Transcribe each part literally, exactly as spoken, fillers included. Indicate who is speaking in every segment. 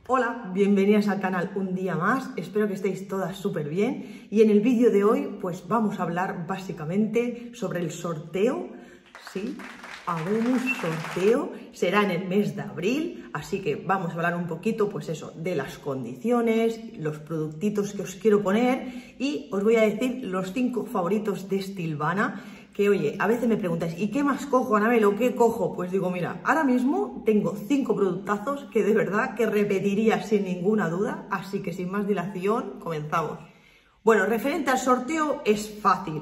Speaker 1: Hola, bienvenidas al canal un día más, espero que estéis todas súper bien y en el vídeo de hoy pues vamos a hablar básicamente sobre el sorteo, sí, habrá un sorteo, será en el mes de abril, así que vamos a hablar un poquito pues eso, de las condiciones, los productitos que os quiero poner y os voy a decir los cinco favoritos de Stilvana. Que oye, a veces me preguntáis, ¿y qué más cojo, Anabel, o qué cojo? Pues digo, mira, ahora mismo tengo cinco productazos que de verdad que repetiría sin ninguna duda, así que sin más dilación, comenzamos. Bueno, referente al sorteo es fácil.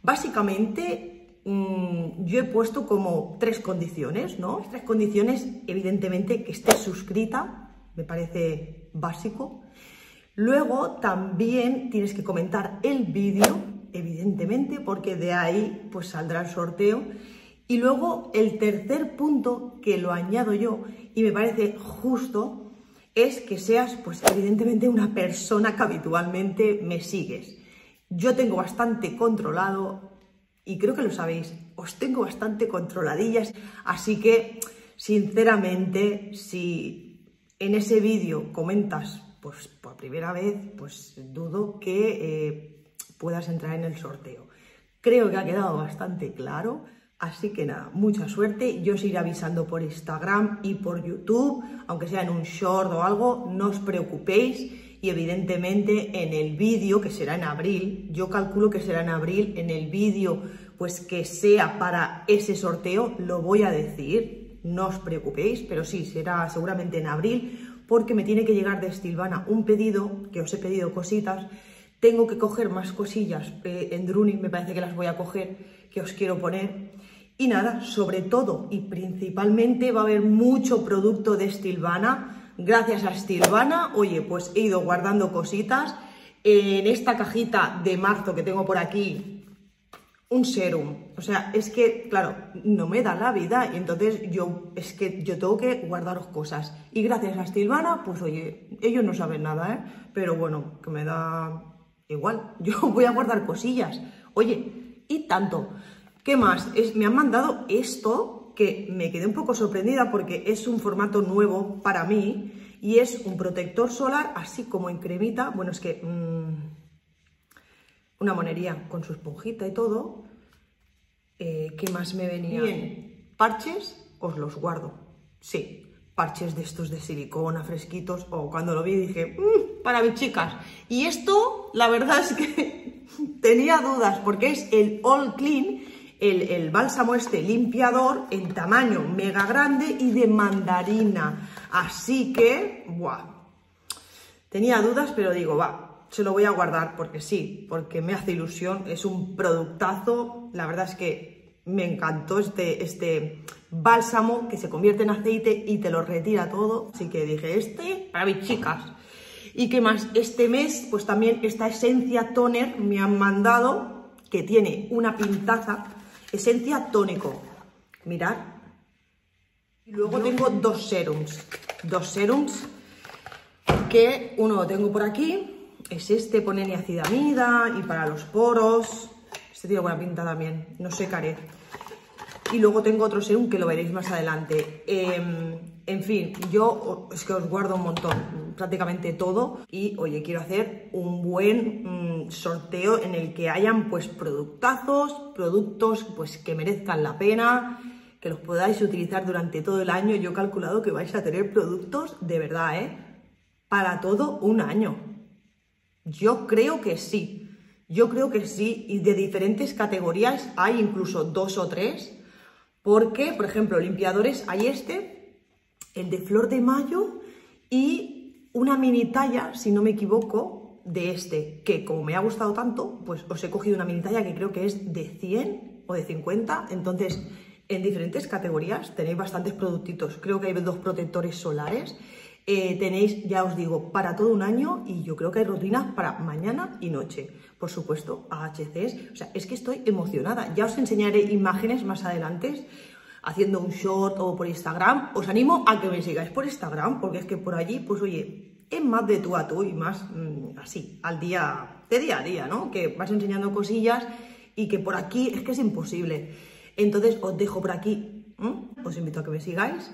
Speaker 1: Básicamente, mmm, yo he puesto como tres condiciones, ¿no? Las tres condiciones, evidentemente, que estés suscrita, me parece básico. Luego, también tienes que comentar el vídeo, evidentemente, porque de ahí pues saldrá el sorteo. Y luego el tercer punto, que lo añado yo y me parece justo, es que seas pues evidentemente una persona que habitualmente me sigues. Yo tengo bastante controlado, y creo que lo sabéis, os tengo bastante controladillas, así que sinceramente si en ese vídeo comentas pues por primera vez, pues dudo que eh, puedas entrar en el sorteo. Creo que ha quedado bastante claro, así que nada, mucha suerte. Yo os iré avisando por Instagram y por YouTube, aunque sea en un short o algo, no os preocupéis. Y evidentemente en el vídeo, que será en abril, yo calculo que será en abril, en el vídeo pues que sea para ese sorteo, lo voy a decir, no os preocupéis, pero sí, será seguramente en abril, porque me tiene que llegar de Stilvana un pedido, que os he pedido cositas. Tengo que coger más cosillas eh, en Druni, me parece que las voy a coger, que os quiero poner. Y nada, sobre todo y principalmente va a haber mucho producto de Stilvana. Gracias a Stilvana, oye, pues he ido guardando cositas. En esta cajita de marzo que tengo por aquí, un serum. O sea, es que, claro, no me da la vida y entonces yo, es que yo tengo que guardaros cosas. Y gracias a Stilvana, pues oye, ellos no saben nada, ¿eh? Pero bueno, que me da igual, yo voy a guardar cosillas. Oye, y tanto. ¿Qué más? Es, me han mandado esto, que me quedé un poco sorprendida porque es un formato nuevo para mí y es un protector solar así como en cremita. Bueno, es que mmm, una monería con su esponjita y todo. Eh, ¿Qué más me venía? Bien, parches os los guardo, sí. Parches de estos de silicona, fresquitos, o oh, cuando lo vi dije, mmm, para mis chicas. Y esto, la verdad es que tenía dudas, porque es el All Clean, el, el bálsamo este limpiador en tamaño mega grande y de mandarina. Así que, buah, tenía dudas, pero digo, va, se lo voy a guardar porque sí, porque me hace ilusión, es un productazo, la verdad es que me encantó este, este bálsamo que se convierte en aceite y te lo retira todo. Así que dije, este para mis chicas. ¿Y qué más? Este mes, pues también esta esencia toner me han mandado, que tiene una pintaza, esencia tónico. Mirad. Y luego tengo dos serums. Dos serums que uno lo tengo por aquí. Es este, pone niacinamida y para los poros. Este tiene buena pinta también, no secaré. Y luego tengo otro serum que lo veréis más adelante. Eh, en fin, yo es que os guardo un montón, prácticamente todo. Y oye, quiero hacer un buen mmm, sorteo en el que hayan pues productazos, productos pues que merezcan la pena, que los podáis utilizar durante todo el año. Yo he calculado que vais a tener productos de verdad, ¿eh? Para todo un año. Yo creo que sí. Yo creo que sí, y de diferentes categorías, hay incluso dos o tres, porque, por ejemplo, limpiadores, hay este, el de flor de mayo y una mini talla, si no me equivoco, de este, que como me ha gustado tanto, pues os he cogido una mini talla que creo que es de cien o de cincuenta, entonces en diferentes categorías tenéis bastantes productitos, creo que hay dos protectores solares. Eh, tenéis, ya os digo, para todo un año y yo creo que hay rutinas para mañana y noche. Por supuesto, A H Cs. O sea, es que estoy emocionada. Ya os enseñaré imágenes más adelante haciendo un short o por Instagram. Os animo a que me sigáis por Instagram porque es que por allí, pues oye, es más de tú a tú y más mmm, así, al día, de día a día, ¿no? Que vas enseñando cosillas y que por aquí es que es imposible. Entonces os dejo por aquí, ¿eh? Os invito a que me sigáis.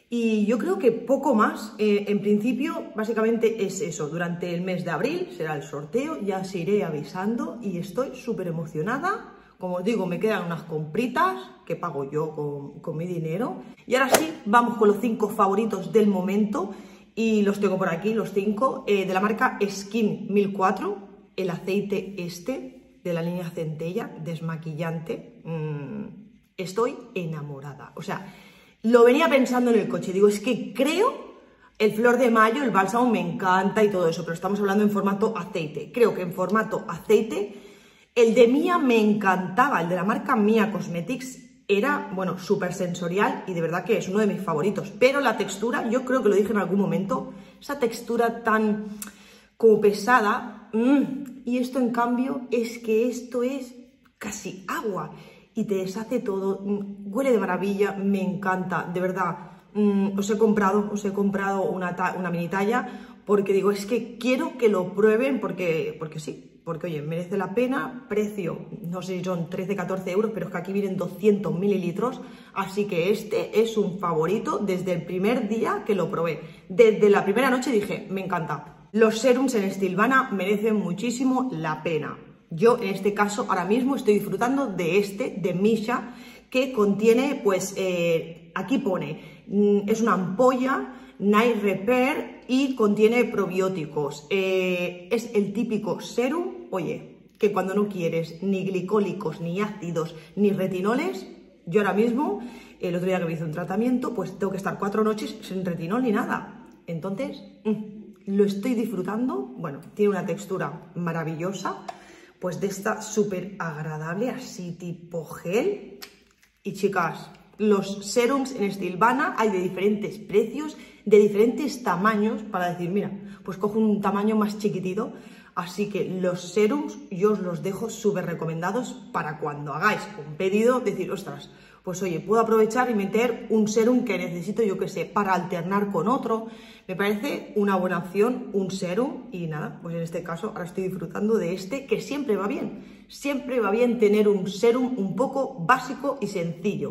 Speaker 1: Y yo creo que poco más. Eh, en principio, básicamente es eso. Durante el mes de abril será el sorteo, ya os iré avisando y estoy súper emocionada. Como os digo, me quedan unas compritas que pago yo con, con mi dinero. Y ahora sí, vamos con los cinco favoritos del momento. Y los tengo por aquí, los cinco, eh, de la marca Skin mil cuatro, el aceite este de la línea Centella, desmaquillante. Mm, estoy enamorada. O sea, lo venía pensando en el coche. Digo, es que creo, el Flor de Mayo, el bálsamo me encanta y todo eso, pero estamos hablando en formato aceite. Creo que en formato aceite, el de Mia me encantaba, el de la marca Mia Cosmetics. Era, bueno, súper sensorial y de verdad que es uno de mis favoritos. Pero la textura, yo creo que lo dije en algún momento, esa textura tan como pesada. Mmm, y esto en cambio es que esto es casi agua y te deshace todo. Mmm, huele de maravilla, me encanta, de verdad. Mmm, os he comprado, os he comprado una, una mini talla porque digo, es que quiero que lo prueben porque, porque sí. Porque, oye, merece la pena, precio, no sé si son trece, catorce euros, pero es que aquí vienen doscientos mililitros, así que este es un favorito desde el primer día que lo probé. Desde la primera noche dije, me encanta. Los serums en Stilvana merecen muchísimo la pena. Yo, en este caso, ahora mismo estoy disfrutando de este, de Missha, que contiene, pues, eh, aquí pone, es una ampolla, Night Repair, y contiene probióticos. Eh, es el típico serum, oye, que cuando no quieres ni glicólicos, ni ácidos, ni retinoles, yo ahora mismo, el otro día que me hice un tratamiento, pues tengo que estar cuatro noches sin retinol ni nada. Entonces, mmm, lo estoy disfrutando. Bueno, tiene una textura maravillosa, pues de esta súper agradable, así tipo gel. Y chicas, los serums en Stilvana hay de diferentes precios, de diferentes tamaños, para decir, mira, pues cojo un tamaño más chiquitito. Así que los serums yo os los dejo súper recomendados para cuando hagáis un pedido, decir, ostras, pues oye, puedo aprovechar y meter un serum que necesito, yo qué sé, para alternar con otro. Me parece una buena opción, un serum, y nada, pues en este caso ahora estoy disfrutando de este, que siempre va bien. Siempre va bien tener un serum un poco básico y sencillo.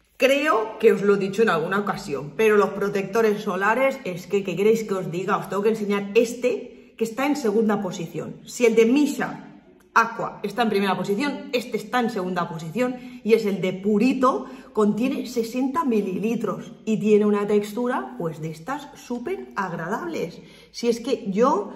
Speaker 1: Creo que os lo he dicho en alguna ocasión, pero los protectores solares, es que, ¿qué queréis que os diga? Os tengo que enseñar este, que está en segunda posición. Si el de Missha Aqua está en primera posición, este está en segunda posición, y es el de Purito, contiene sesenta mililitros y tiene una textura, pues, de estas súper agradables. Si es que yo,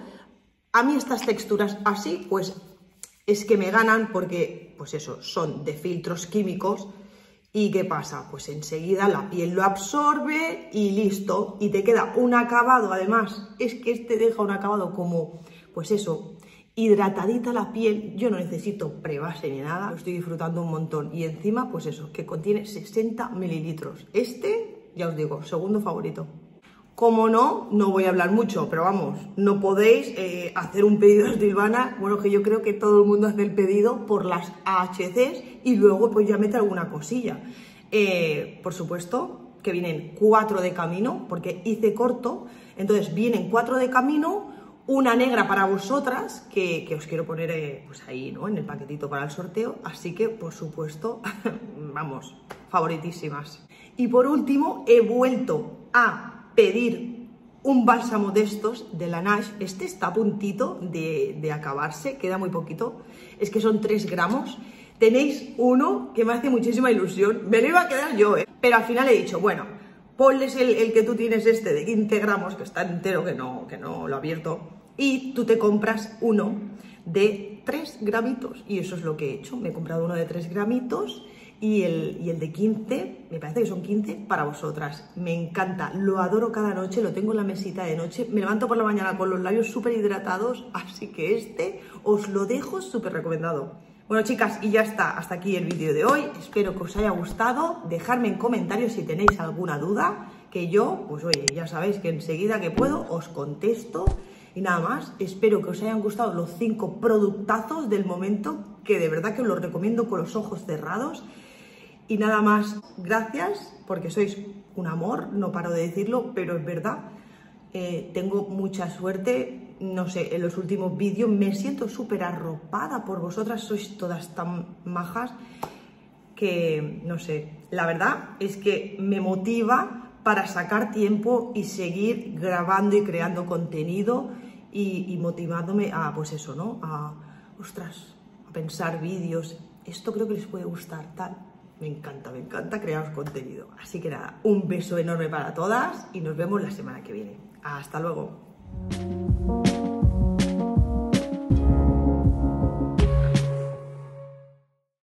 Speaker 1: a mí estas texturas así, pues, es que me ganan porque, pues eso, son de filtros químicos. ¿Y qué pasa? Pues enseguida la piel lo absorbe y listo. Y te queda un acabado, además, es que este deja un acabado como, pues eso, hidratadita la piel. Yo no necesito prebase ni nada, lo estoy disfrutando un montón. Y encima, pues eso, que contiene sesenta mililitros. Este, ya os digo, segundo favorito. Como no, no voy a hablar mucho, pero vamos, no podéis eh, hacer un pedido de Stilvana. Bueno, que yo creo que todo el mundo hace el pedido por las A H Cs y luego pues ya mete alguna cosilla. Eh, por supuesto que vienen cuatro de camino, porque hice corto, entonces vienen cuatro de camino, una negra para vosotras, que, que os quiero poner eh, pues ahí, ¿no?, en el paquetito para el sorteo, así que por supuesto, vamos, favoritísimas. Y por último, he vuelto a pedir un bálsamo de estos, de la Nash. Este está a puntito de, de acabarse, queda muy poquito, es que son tres gramos. Tenéis uno que me hace muchísima ilusión, me lo iba a quedar yo, ¿eh? Pero al final he dicho, bueno, ponles el, el que tú tienes, este de quince gramos, que está entero, que no, que no lo he abierto, y tú te compras uno de tres gramitos, y eso es lo que he hecho. Me he comprado uno de tres gramitos y el, y el de quince, me parece que son quince, para vosotras. Me encanta, lo adoro cada noche, lo tengo en la mesita de noche, me levanto por la mañana con los labios súper hidratados, así que este os lo dejo súper recomendado. Bueno, chicas, y ya está, hasta aquí el vídeo de hoy. Espero que os haya gustado. Dejadme en comentarios si tenéis alguna duda, que yo, pues oye, ya sabéis que enseguida que puedo os contesto. Y nada más, espero que os hayan gustado los cinco productazos del momento, que de verdad que os los recomiendo con los ojos cerrados. Y nada más, gracias, porque sois un amor, no paro de decirlo, pero es verdad. Eh, tengo mucha suerte, no sé, en los últimos vídeos me siento súper arropada por vosotras, sois todas tan majas que, no sé, la verdad es que me motiva para sacar tiempo y seguir grabando y creando contenido y, y motivándome a, pues eso, ¿no? A, ostras, a pensar vídeos. Esto creo que les puede gustar, tal. Me encanta, me encanta crear contenido. Así que nada, un beso enorme para todas y nos vemos la semana que viene. Hasta luego.